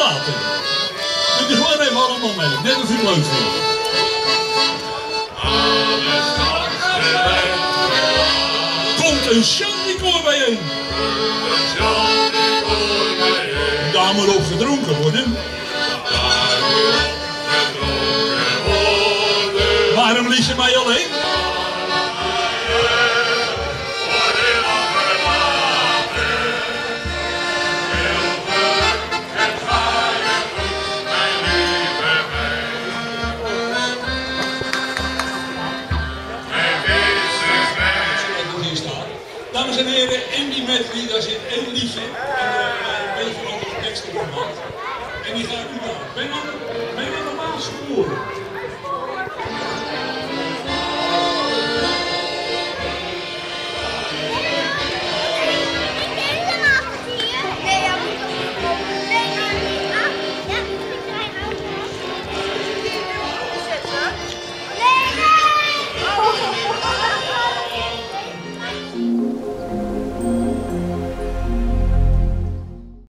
later. Doe je gewoon even allemaal mee, net als u het leuk vindt. Komt een Chanticoor bijeen. Daar moet op gedronken worden. Waarom liet je mij alleen? Dames en heren, Andy Medley, daar zit één liedje en een beetje andere teksten gemaakt. En die gaat u daar. Ben je normaal sporen?